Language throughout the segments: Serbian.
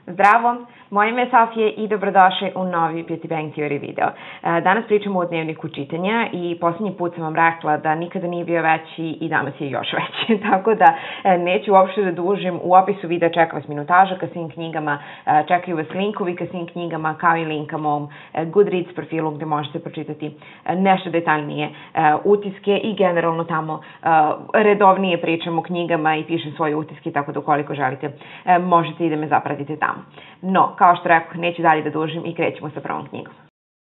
Zdravo, moje ime je Safije i dobrodošli u novi Beauty Bang Theory video. Danas pričamo o dnevniku čitanja i posljednji put sam vam rekla da nikada nije bio veći i danas je još veći. Tako da neću uopšte da dužim, u opisu videa čeka vas minutaža ka svim knjigama, čekaju vas linkovi ka svim knjigama kao i link ka mom Goodreads profilu gde možete pročitati nešto detaljnije utiske i generalno tamo redovnije pričam o knjigama i pišem svoje utiske, tako da ukoliko želite možete i da me zapratite tamo. No, kao što rekao, neću dalje da dužim i krećemo sa prvom knjigom.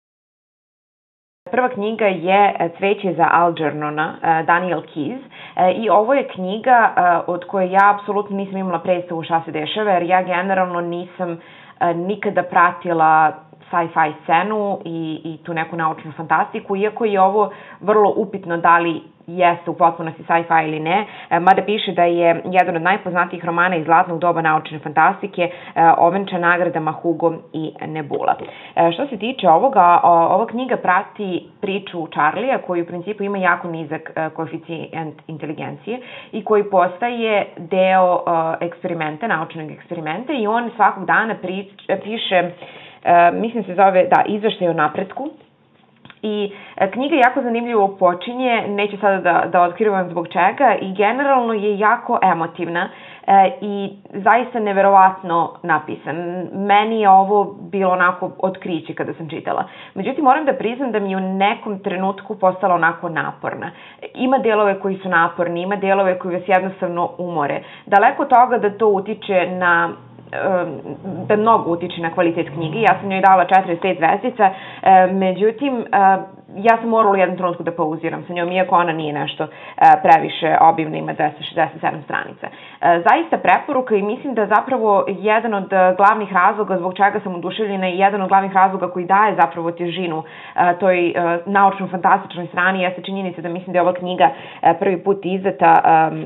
Prva knjiga je Cveće za Algernona, Daniel Keyes, i ovo je knjiga od koje ja apsolutno nisam imala predstavu šta se dešava, jer ja generalno nisam nikada pratila sci-fi scenu i tu neku naučnu fantastiku, iako je ovo vrlo upitno da li jeste u potpunosti sci-fi ili ne, mada piše da je jedan od najpoznatijih romana iz zlatnog doba naučne fantastike, ovenčan nagradama Hugo i Nebula. Što se tiče ovoga, ova knjiga prati priču Charlija, koji u principu ima jako nizak koeficijent inteligencije i koji postaje deo eksperimenta, naučnog eksperimenta, i on svakog dana piše, mislim se zove, izveštaj o napretku. I knjiga jako zanimljivo počinje, neću sada da otkrivam zbog čega, i generalno je jako emotivna i zaista neverovatno napisan. Meni je ovo bilo onako otkriće kada sam čitala. Međutim, moram da priznam da mi je u nekom trenutku postala onako naporna. Ima delove koji su naporni, ima delove koji vas jednostavno umore. Daleko od toga da to utiče na da mnogo utiče na kvalitet knjige. Ja sam njoj dala 4-5 zvezdica, međutim, ja sam morala u jednom trenutku da pauziram sa njom, iako ona nije nešto previše obimna, ima 267 stranica. Zaista preporuka, i mislim da zapravo jedan od glavnih razloga zbog čega sam oduševljena i jedan od glavnih razloga koji daje zapravo težinu toj naučno-fantastičnoj strani jeste činjenica da mislim da je ova knjiga prvi put izdata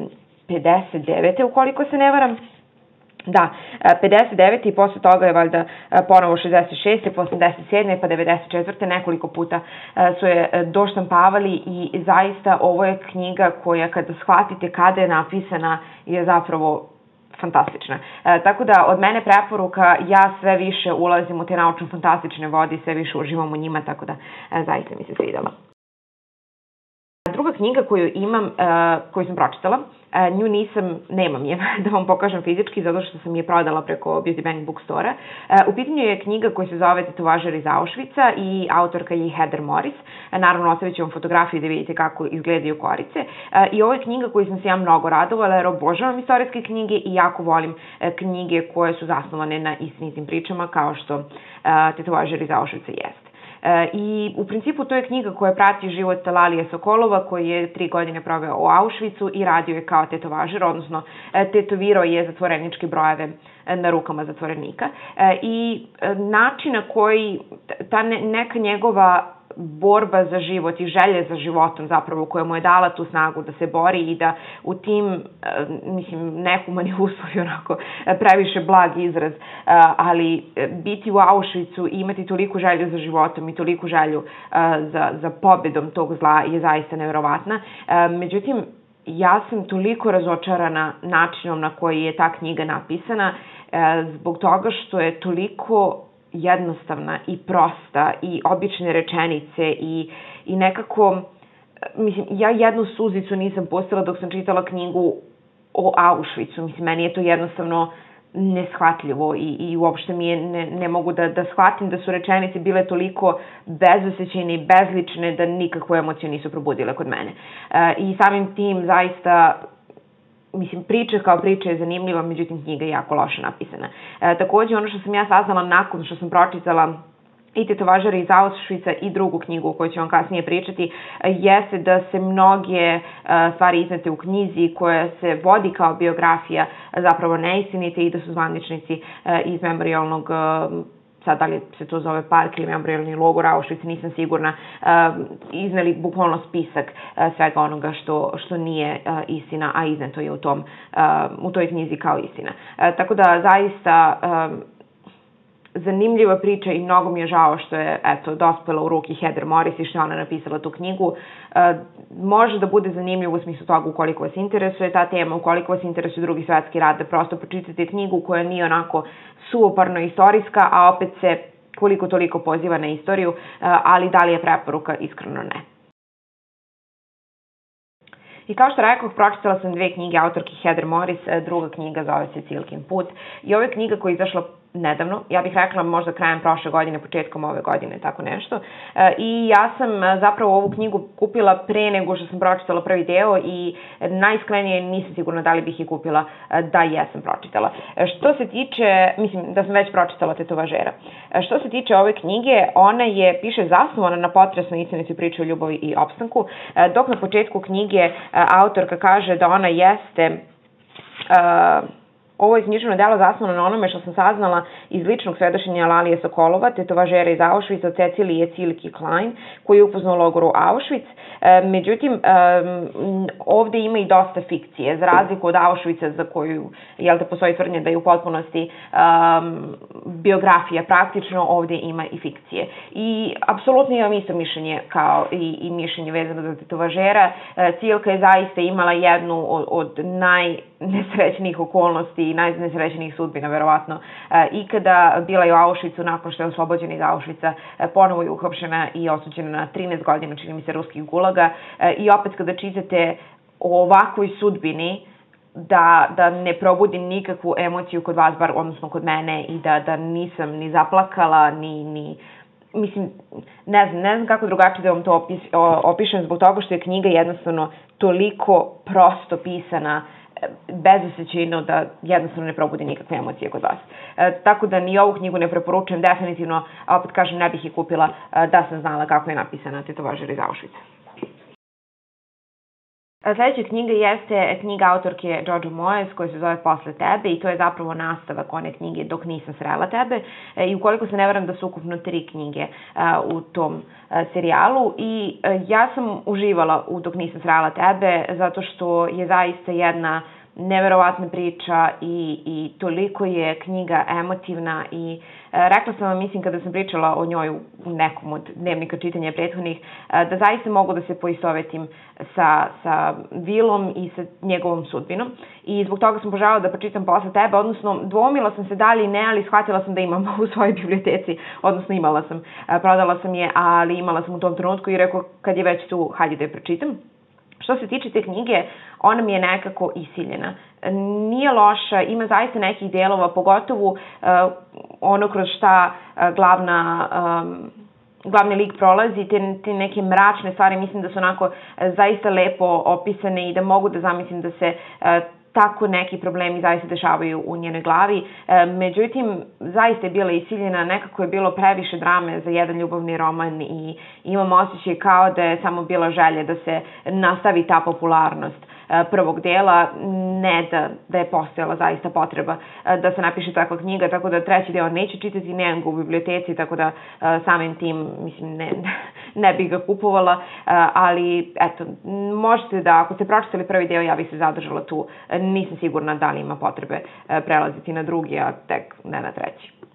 59. ukoliko se ne varam. Da, 59. i posle toga je valjda ponovo 66. pa 87. pa 94. nekoliko puta su je doštampavali i zaista ovo je knjiga koja kada shvatite kada je napisana je zapravo fantastična. Tako da od mene preporuka, ja sve više ulazim u te naučno-fantastične vode i sve više uživam u njima, tako da zaista mi se svidela. Druga knjiga koju imam, koju sam pročitala, nju nemam je da vam pokažem fizički, zato što sam je prodala preko Beauty Bang Bookstore. U pitanju je knjiga koja se zove Tetovažer iz Auschwitza i autorka je Heather Morris. Naravno, ostavit ću vam fotografiju da vidite kako izgledaju korice. I ovo je knjiga koju sam se ja mnogo radovala, jer obožavam istorijske knjige i jako volim knjige koje su zasnovane na istinitim pričama, kao što Tetovažer iz Auschwitza jeste. I u principu to je knjiga koja prati život Lalije Sokolova, koji je 3 godine proveo u Auschwitzu i radio je kao tetovažer, odnosno tetovirao je zatvoreničke brojeve na rukama zatvorenika. I način na koji ta neka njegova borba za život i želje za životom zapravo koja mu je dala tu snagu da se bori i da u tim, mislim, nehumani uslovi, onako, previše blag izraz, ali biti u Auschwitzu i imati toliku želju za životom i toliku želju za pobedom tog zla je zaista neverovatna. Međutim, ja sam toliko razočarana načinom na koji je ta knjiga napisana, zbog toga što je toliko jednostavna i prosta i obične rečenice i nekako, mislim, ja jednu suzicu nisam pustila dok sam čitala knjigu o Auschwitzu. Mislim, meni je to jednostavno neshvatljivo i uopšte mi je, ne mogu da shvatim da su rečenice bile toliko bezosećajne i bezlične da nikakvu emociju nisu probudile kod mene. I samim tim zaista, mislim, priča kao priča je zanimljiva, međutim knjiga je jako loše napisana. Takođe, ono što sam ja saznala nakon što sam pročitala i Tetovažere iz Auschwitza i drugu knjigu o kojoj ću vam kasnije pričati, jeste da se mnoge stvari iznete u knjizi koja se vodi kao biografija zapravo neistinite i da su zvaničnici iz memorijalnog, sad da li se to zove park ili memorijalni logor Auschwitz, nisam sigurna, izneli bukvalno spisak svega onoga što nije istina, a izneto je u toj knjizi kao istina. Tako da zaista zanimljiva priča i mnogo mi je žao što je dospela u ruke Heather Morris i što je ona napisala tu knjigu. Može da bude zanimljivo u smislu toga ukoliko vas interesuje ta tema, ukoliko vas interesuje Drugi svetski rat, da prosto pročitate knjigu koja nije onako suvoparno istorijska, a opet se koliko toliko poziva na istoriju, ali da li je preporuka? Iskreno ne. I kao što rekao, pročitala sam 2 knjige autorke Heather Morris, druga knjiga zove se Cilkin put i ovo je knjiga koja je izašla nedavno, ja bih rekla možda krajem prošle godine, početkom ove godine, tako nešto. I ja sam zapravo ovu knjigu kupila pre nego što sam pročitala prvi deo i najiskrenije nisam sigurna da li bih je kupila da jesam pročitala. Što se tiče, mislim da sam već pročitala Tetovažera. Što se tiče ove knjige, ona je, piše, zasnovana na potresnoj istinitoj priči o ljubavi i opstanku, dok na početku knjige autorka kaže da ona jeste ovo je književno delo zasnovano na onome što sam saznala iz ličnog svedočenja Lalije Sokolova, tetovažera iz Auschwitza, od Cecilije Cilki Klein, koju je upoznao u logoru Auschwitz. Međutim, ovde ima i dosta fikcije, za razliku od Auschwitza, za koju, postoji tvrdnja da je u potpunosti biografija praktično, ovde ima i fikcije. I apsolutno imam isto mišljenje kao i mišljenje vezano za tetovažera. Cilka je zaista imala jednu od najnesrećnijih okolnosti i najnesrećnijih sudbina, verovatno. Ikada bila je u Auschwitzu, nakon što je oslobođena iz Auschwitza, ponovo je uhapšena i osuđena na 13 godina, čini mi se, ruskih gulaga. I opet kada čitate o ovakvoj sudbini, da ne probudi nikakvu emociju kod vas, bar odnosno kod mene, i da nisam ni zaplakala, mislim, ne znam kako drugačije da vam to opišem, zbog toga što je knjiga jednostavno toliko prosto pisana, bezosećajno, da jednostavno ne probudi nikakve emocije kod vas. Tako da ni ovu knjigu ne preporučujem, definitivno, a opet kažem, ne bih je kupila da sam znala kako je napisana Tetovažer iz Auschwitza. Sljedeća knjiga jeste knjiga autorke Jojo Moyes koja se zove Posle tebe i to je zapravo nastavak one knjige Dok nisam srela tebe i ukoliko se ne varam da su ukupno 3 knjige u tom serijalu i ja sam uživala u Dok nisam srela tebe zato što je zaista jedna neverovatna priča i toliko je knjiga emotivna i rekla sam vam, mislim, kada sam pričala o njoj u nekom od dnevnika čitanja prethodnih, da zaista mogu da se poistovetim sa Willom i sa njegovom sudbinom i zbog toga sam poželjela da pročitam Posle tebe, odnosno dvomila sam se da li ne, ali shvatila sam da imam u svojoj biblioteci, odnosno imala sam, prodala sam je, ali imala sam u tom trenutku i rekao kad je već tu, hajde da je pročitam. Što se tiče te knjige, ona mi je nekako isiljena. Nije loša, ima zaista nekih delova, pogotovo ono kroz šta glavni lik prolazi, te neke mračne stvari, mislim da su onako zaista lepo opisane i da mogu da zamislim da se tako neki problemi zaista dešavaju u njenoj glavi. Međutim, zaista je bila isiljena, nekako je bilo previše drame za jedan ljubavni roman i imam osjećaj kao da je samo bila želja da se nastavi ta popularnost prvog dela, ne da je postojala zaista potreba da se napiše takva knjiga, tako da 3. deo neću čitati, nemam ga u biblioteci, tako da samim tim, mislim, ne bih ga kupovala, ali eto, možete da, ako ste pročitali prvi deo, ja bih se zadržala tu, nisam sigurna da li ima potrebe prelaziti na drugi, a tek ne na 3.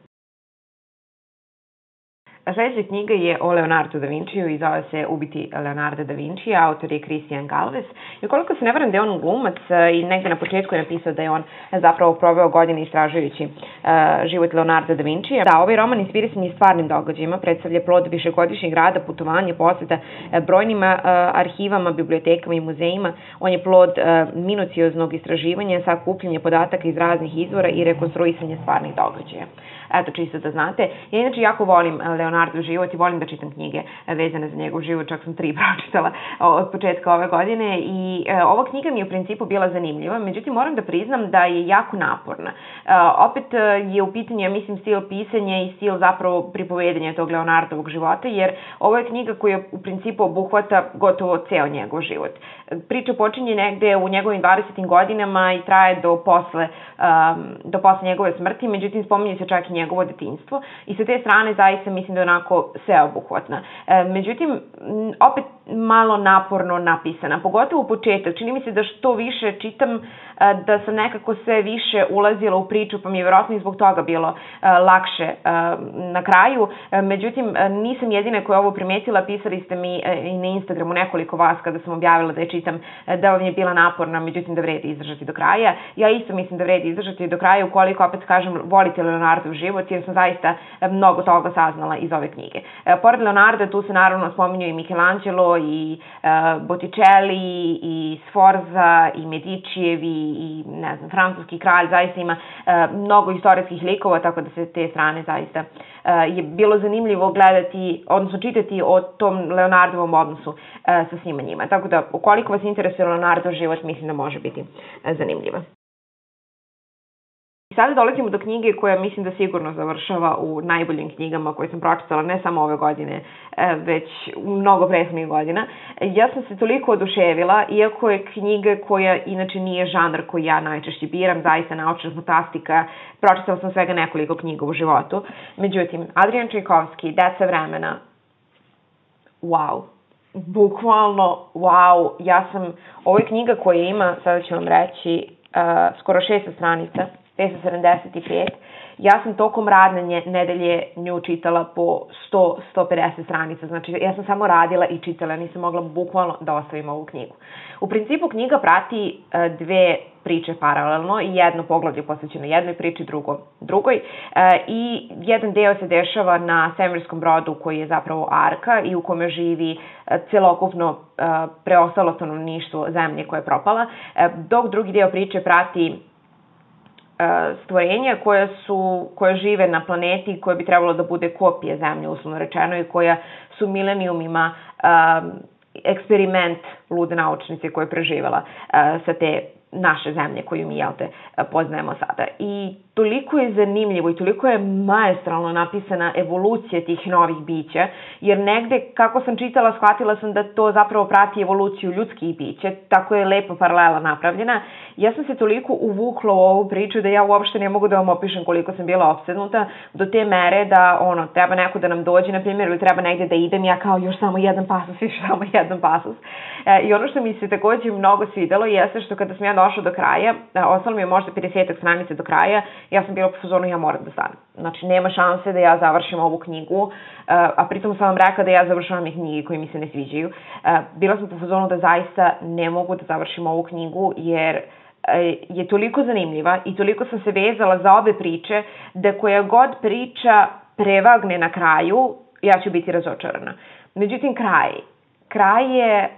Sljedeća knjiga je o Leonardo da Vinciju i zove se Ubiti Leonarda da Vincija, autor je Christian Galvez. I ukoliko se ne varam da je on glumac i negde na početku je napisao da je on zapravo proveo godine istražujući život Leonarda da Vincija. Da, ovaj roman inspirisan je stvarnim događajima, predstavlja plod višegodišnjeg rada, putovanja, poseta brojnim arhivama, bibliotekama i muzejima. On je plod minucioznog istraživanja, sakupljanja podataka iz raznih izvora i rekonstruisanja stvarnih događaja. Eto, čisto da znate. Ja inače jako volim Leonardov život i volim da čitam knjige vezane za njegov život, čak sam 3 pročitala od početka ove godine i ova knjiga mi je u principu bila zanimljiva, međutim moram da priznam da je jako naporna. Opet je u pitanju, ja mislim, stil pisanja i stil zapravo pripovedanja tog Leonardovog života, jer ovo je knjiga koja u principu obuhvata gotovo ceo njegov život. Priča počinje negde u njegovim 20. godinama i traje do posle njegove smrti, međutim spominje se čak i njegovo detinjstvo i sa te strane zaista mislim da onako sveobuhvatna. Međutim, opet malo naporno napisana, pogotovo u početak. Čini mi se da što više čitam, da sam nekako sve više ulazila u priču, pa mi je vjerojatno i zbog toga bilo lakše na kraju. Međutim, nisam jedina koja ovo primetila, pisali ste mi i na Instagramu nekoliko vas kada sam objavila da je čitam, da vam je bila naporna, međutim da vredi izdržati do kraja. Ja isto mislim da vredi izdržati do kraja ukoliko, opet kažem, volite Leonardov život, jer sam zaista mnogo toga saznala iz ove knjige. Pored Leonarda tu se naravno spominju i Michelangelo, i Botticelli, i Sforza, i Medicijevi, i ne znam, francuski kralj, zaista ima mnogo istorijskih likova, tako da se te strane zaista je bilo zanimljivo gledati, odnosno čitati o tom Leonardovom odnosu sa svima njima. Tako da, ukoliko vas interesuje Leonardov život, mislim da može biti zanimljiva. Sada dolazimo do knjige koja mislim da sigurno završava u najboljim knjigama koje sam pročitala, ne samo ove godine, već mnogo prethodnih godina. Ja sam se toliko oduševila, iako je knjiga koja inače nije žanr koji ja najčešće biram, zaista naučna fantastika, pročitala sam svega nekoliko knjiga u životu. Međutim, Adrian Čajkovski, Deca vremena, wow. Bukvalno, wow. Ovo je knjiga koja ima, sada ću vam reći, skoro 600 stranica, 575. Ja sam tokom radne nedelje nju čitala po 100-150 stranica. Znači, ja sam samo radila i čitala, nisam mogla bukvalno da ostavim ovu knjigu. U principu, knjiga prati dve priče paralelno i jedno poglavlje posvećeno jednoj priči, drugoj. I jedan deo se dešava na svemirskom brodu koji je zapravo Arka i u kome živi celokupno preostalo stanovništvo zemlje koja je propala, dok drugi deo priče prati stvorenja koja žive na planeti koja bi trebalo da bude kopija zemlje, uslovno rečeno, i koja su milenijumima eksperiment lude naučnice koja je preživela sa te naše zemlje koju mi, poznajemo sada. I toliko je zanimljivo i toliko je maestralno napisana evolucija tih novih bića, jer negde, kako sam čitala, shvatila sam da to zapravo prati evoluciju ljudskih bića, tako je lepo paralela napravljena. Ja sam se toliko uvukla u ovu priču da ja uopšte ne mogu da vam opišem koliko sam bila opsednuta, do te mere da, treba neko da nam dođe, na primjer, ili treba negde da idem, ja kao još samo jedan pasus. I ono što mi se takođe mnogo svidelo jeste što kada sam ja došla do kraja, ostalo mi je možda 50 stranica do kraja, ja sam bila po fazonu, ja moram da stanem. Znači, nema šanse da ja završim ovu knjigu, a pritom sam vam rekla da ja završavam i knjige koje mi se ne sviđaju. Bila sam po fazonu da zaista ne mogu da završim ovu knjigu, jer je toliko zanimljiva i toliko sam se vezala za obe priče, da koja god priča prevagne na kraju, ja ću biti razočarana. Međutim, kraj je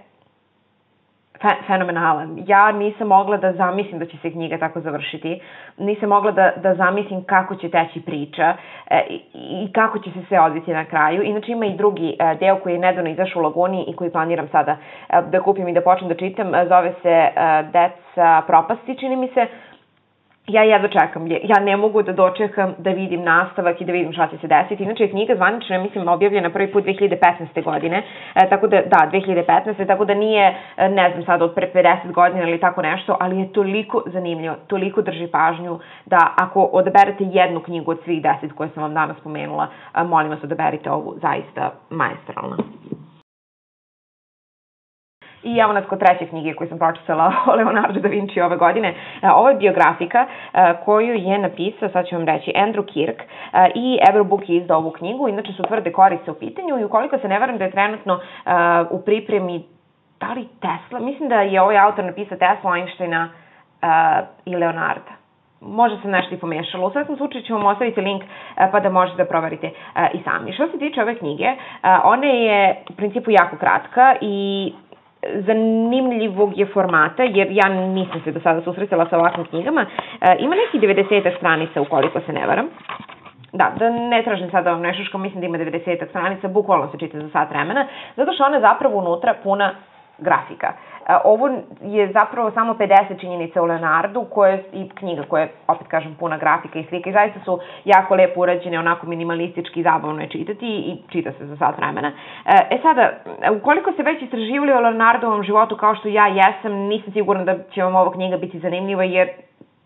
fenomenalan. Ja nisam mogla da zamislim da će se knjiga tako završiti. Nisam mogla da zamislim kako će teći priča i kako će se sve odviti na kraju. Inače ima i drugi deo koji je nedavno izašao u Laguni i koji planiram sada da kupim i da počnem da čitam. Zove se Deca propasti, čini mi se. Ja jedva čekam, ja ne mogu da dočekam da vidim nastavak i da vidim šta će se desiti. Inače je knjiga zvanično, ja mislim, objavljena prvi put 2015. godine, tako da, 2015. tako da nije, ne znam sad, od pre 50 godina ili tako nešto, ali je toliko zanimljivo, toliko drži pažnju da ako odaberete jednu knjigu od svih 10 koje sam vam danas spomenula, molim vas odaberite ovu, zaista maestralna. I evo nas kod treće knjige koju sam pročitala o Leonardo da Vinci ove godine. Ovo je biografika koju je napisao, sad ću vam reći, Andrew Kirk i Everbook je izdao ovu knjigu. Inače su tvrde korice u pitanju i ukoliko se ne varam da je trenutno u pripremi, da li Tesla, mislim da je ovaj autor napisao Tesla, Einsteina i Leonarda. Možda se nešto i pomešalo. U svakom slučaju ću vam ostaviti link pa da možete da proverite i sami. Što se tiče ove knjige, ona je u principu jako kratka i zanimljivog je formata, jer ja nisam se do sada susretala sa ovakvim knjigama. Ima neki 90 stranica, ukoliko se ne varam. Da ne tražim sada vam nešto što mislim da ima 90 stranica, bukvalno se čita za sat vremena, zato što ona je zapravo unutra puna grafika. Ovo je zapravo samo 50 činjenica o Leonardu, i knjiga koja je, opet kažem, puna grafika i slika i zaista su jako lepo urađene, onako minimalistički, zabavno je čitati i čita se za sat vremena. Sada, ukoliko ste već istraživali o Leonardovom životu kao što ja jesam, nisam sigurna da će vam ova knjiga biti zanimljiva jer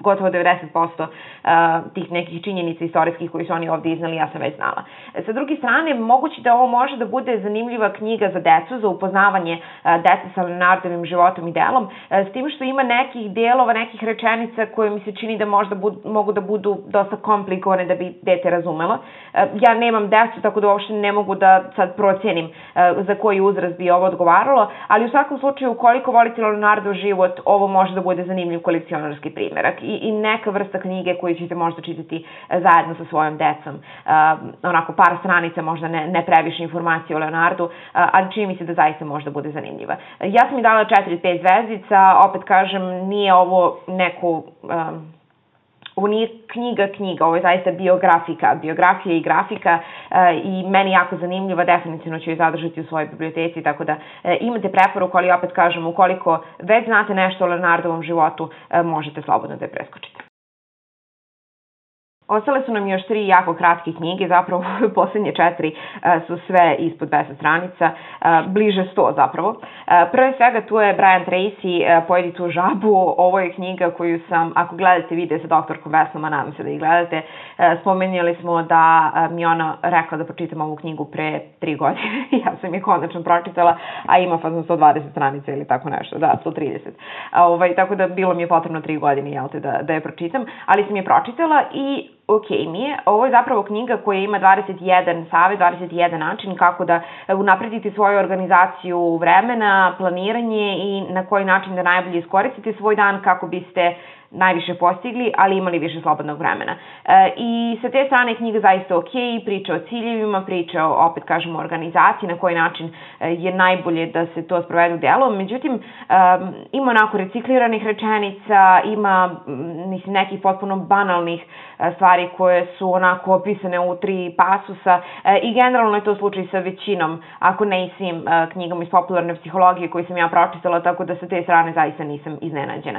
gotovo 90% tih nekih činjenica istorijskih koji su oni ovde iznali, ja sam već znala. Sa druge strane, moguće da ovo može da bude zanimljiva knjiga za decu, za upoznavanje dece sa Leonardovim životom i delom, s tim što ima nekih delova, nekih rečenica koje mi se čini da možda mogu da budu dosta komplikovane da bi dete razumelo. Ja nemam decu, tako da uopšte ne mogu da sad procenim za koji uzrast bi ovo odgovaralo, ali u svakom slučaju, ukoliko volite Leonardov život, ovo može da bude zanimljiv kolekcionarski primerak i neka vrsta knjige koju ćete možda čitati zajedno sa svojom decom. Onako par stranica, možda ne previše informacije o Leonardu, ali čini mi se da zaista možda bude zanimljiva. Ja sam mi dala 4-5 zvezdica, opet kažem, nije ovo neku... Ovo nije knjiga, ovo je zaista biografija i grafika i meni jako zanimljiva, definitivno ću je zadržati u svojoj biblioteci, tako da imate preporuku, ali opet kažem, ukoliko već znate nešto o Leonardovom životu, možete slobodno da je preskočite. Ostale su nam još 3 jako kratke knjige, zapravo poslednje 4 su sve ispod 10 stranica, bliže 100 zapravo. Prve svega tu je Brian Tracy, Pojedi tu žabu. Ovo je knjiga koju sam, ako gledate video sa doktorkom Vesnom, a nadam se da ih gledate, spomenuli smo da mi ona rekla da pročitam ovu knjigu pre 3 godine. Ja sam je konačno pročitala, a ima fazno 120 stranica ili tako nešto, da, 130. Tako da bilo mi je potrebno 3 godine, jel te, da je pročitam, ali sam je pročitala i ok mi je. Ovo je zapravo knjiga koja ima 21 savet, 21 način kako da unapredite svoju organizaciju vremena, planiranje i na koji način da najbolje iskoristite svoj dan kako biste najviše postigli, ali imali više slobodnog vremena. I sa te strane knjiga zaista ok, priča o ciljevima, priča o, opet kažemo, organizaciji, na koji način je najbolje da se to sprovede u delo. Međutim, ima onako recikliranih rečenica, ima nekih potpuno banalnih stvari koje su onako opisane u 3 pasusa i generalno je to slučaj sa većinom, ako ne i svim knjigama iz popularne psihologije koje sam ja pročitala, tako da sa te strane zaista nisam iznenađena.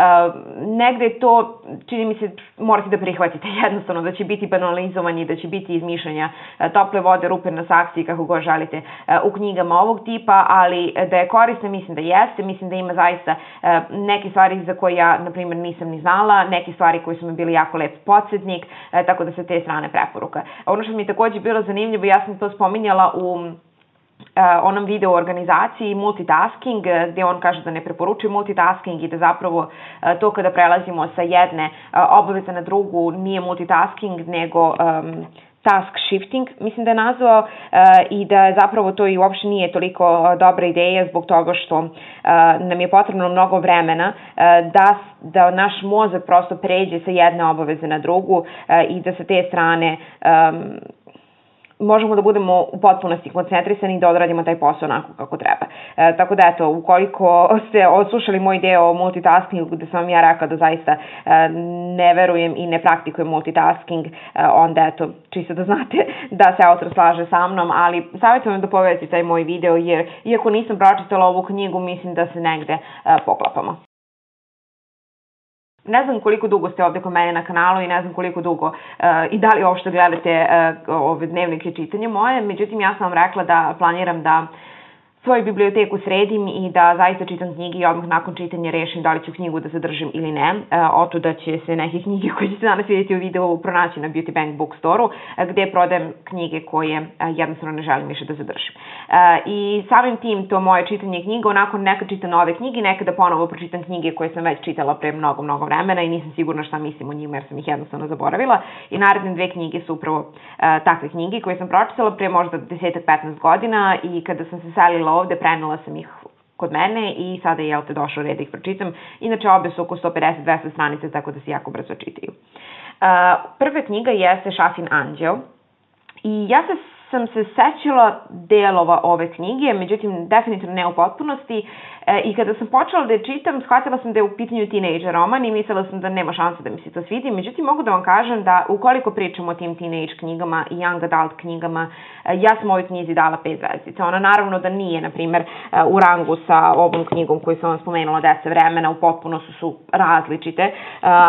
Negde to, čini mi se, morate da prihvatite jednostavno, da će biti banalizovanje, da će biti izmišljanja tople vode, rupe na saksiji, kako god želite, u knjigama ovog tipa, ali da je korisna, mislim da jeste, mislim da ima zaista neke stvari za koje ja, na primjer, nisam ni znala, neke stvari koje su mi bili jako lep podsjetnik, tako da sa te strane preporuka. Ono što mi je takođe bilo zanimljivo, ja sam to spominjala u onom videu o organizaciji i multitasking, gde on kaže da ne preporučuje multitasking i da zapravo to kada prelazimo sa jedne obaveze na drugu nije multitasking, nego task shifting, mislim da je nazvao, i da zapravo to i uopšte nije toliko dobra ideja zbog toga što nam je potrebno mnogo vremena da naš mozak prosto pređe sa jedne obaveze na drugu i da sa te strane možemo da budemo u potpunosti koncentrisani i da odradimo taj posao onako kako treba. Tako da eto, ukoliko ste odslušali moj deo o multitaskingu gde sam ja rekla da zaista ne verujem i ne praktikujem multitasking, onda eto, čisto da znate da se autor slaže sa mnom, ali savjetujem da pogledate taj moj video jer iako nisam pročitala ovu knjigu, mislim da se negde poklapamo. Ne znam koliko dugo ste ovde kod mene na kanalu i ne znam koliko dugo i da li uopšte gledate ove dnevnike čitanja moje, međutim ja sam vam rekla da planiram da svoju biblioteku sredim i da zaista čitam knjige i odmah nakon čitanja rešim da li ću knjigu da zadržim ili ne. Oto da će se neke knjige koje ćete danas vidjeti u videu pronaći na Beauty Bank Bookstore-u gde prodajem knjige koje jednostavno ne želim više da zadržim. I samim tim to moje čitanje knjiga, onako nekad čitam nove knjige, nekada ponovo pročitam knjige koje sam već čitala pre mnogo vremena i nisam sigurna šta mislim o njima jer sam ih jednostavno zaboravila. I naredne 2 knjige su upravo takve knjige koje sam pročitala pre možda 10-15 godina i kada sam se selila ovde, prenela sam ih kod mene i sada je došao red da ih pročitam. Inače, obe su oko 150-200 stranica, tako da se jako brzo čitaju. Prva knjiga jeste Šafin anđeo i ja sam se sećala delova ove knjige, međutim, definitivno ne u potpunosti. I kada sam počela da je čitam, shvatila sam da je u pitanju teenage roman i mislila sam da nema šanse da mi se to svidi. Međutim, mogu da vam kažem da ukoliko pričamo o tim teenage knjigama i young adult knjigama, ja sam ovoj knjizi dala 5 zvezdica. Ona naravno da nije, na primer, u rangu sa ovom knjigom koju sam vam spomenula 10 vremena, u potpunosti su različite,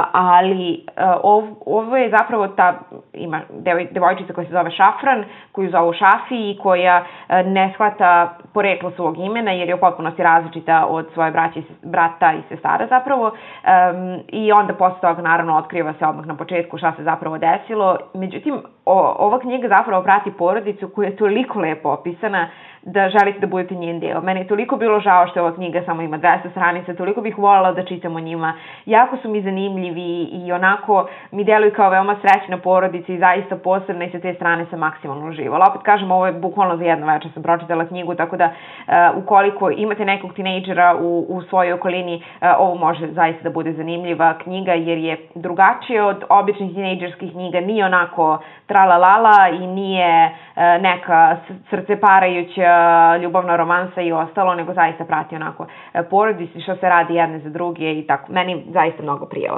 ali ovo je zapravo ima devojčica koja se zove Šafran, koju zovu Šafi i koja ne shvata poreklo svog imena jer je u potpunosti različita od svoje brata i sestara zapravo i onda posle toga naravno otkriva se odmah na početku šta se zapravo desilo. Međutim, ova knjiga zapravo prati porodicu koja je toliko lepo opisana da želite da budete njen deo. Meni je toliko bilo žao što ova knjiga samo ima 200 stranica, toliko bih voljela da čitam o njima. Jako su mi zanimljivi i onako mi deluju kao veoma srećna porodica i zaista posebna i sa te strane sam maksimalno uživala. Opet kažem, ovo je bukvalno za jedno večer sam pročitala knjigu, tako da ukoliko imate nekog tinejdžera u svojoj okolini, ovo može zaista da bude zanimljiva knjiga jer je drugačija od običnih tinejdžerskih knjiga, nije onako tralalala i nije neka srceparajuća ljubavna romansa i ostalo, nego zaista prati onako porodicu što se radi jedne za druge i tako. Meni zaista mnogo prijelo.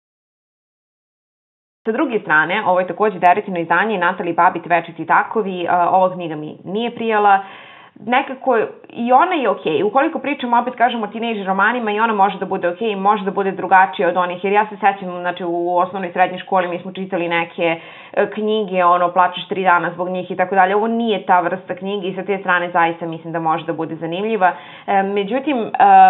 Sa druge strane, ovo je takođe deritivno izdanje i Natali Babit Večiti takovi, ova knjiga mi nije prijela. Nekako i ona je okej. Ukoliko pričamo, opet kažemo o tinejdž romanima, i ona može da bude okej, može da bude drugačija od onih, jer ja se sećam, znači u osnovnoj i srednjoj školi mi smo čitali neke knjige, plačeš 3 dana zbog njih i tako dalje. Ovo nije ta vrsta knjige i sa te strane zaista mislim da može da bude zanimljiva. Međutim,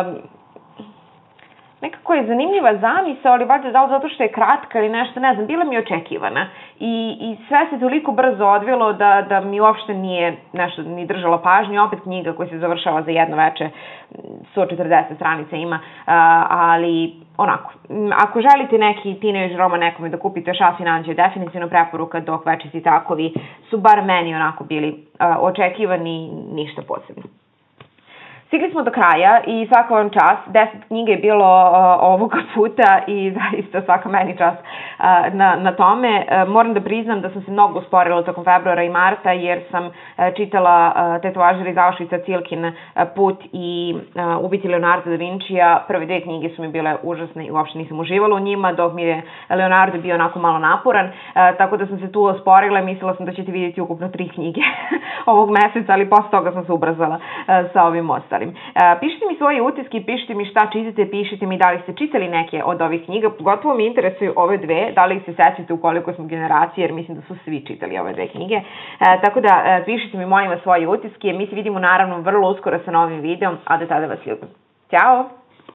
nekako je zanimljiva zamisao, ali valjda da li zato što je kratka ili nešto, ne znam, bila mi je očekivana. I sve se toliko brzo odvilo da mi uopšte nije nešto ni držalo pažnju. Opet knjiga koja se završava za jedno veče, 140 stranica ima, ali onako, ako želite neki teenage roman nekome da kupite, Šafi nađe definitivno preporuka, dok Večiti takovi su bar meni onako bili očekivani, ništa posebno. Stigli smo do kraja i svaka vam čast. 10 knjiga je bilo ovoga puta i zaista svaka meni čast na tome. Moram da priznam da sam se mnogo usporila tokom februara i marta jer sam čitala Tetovažer iz Auschwitza, Cilkin put i Ubici Leonarda da Vincija. Prve 2 knjige su mi bile užasne i uopšte nisam uživala u njima, dok mi je Leonardo bio onako malo naporan, tako da sam se tu usporila i mislila sam da ćete vidjeti ukupno 3 knjige ovog meseca, ali posle toga sam se ubrzala sa ovim ostalim. Pišite mi svoje utiske, pišite mi šta čitate, pišite mi da li ste čitali neke od ovih knjiga, pogotovo mi interesuju ove 2, da li ih se sećate u koliko smo generacije, jer mislim da su svi čitali ove 2 knjige. Tako da pišite mi molim vas svoje utiske, mi se vidimo naravno vrlo uskoro sa novim videom, a do tada vas ljubim. Ćao!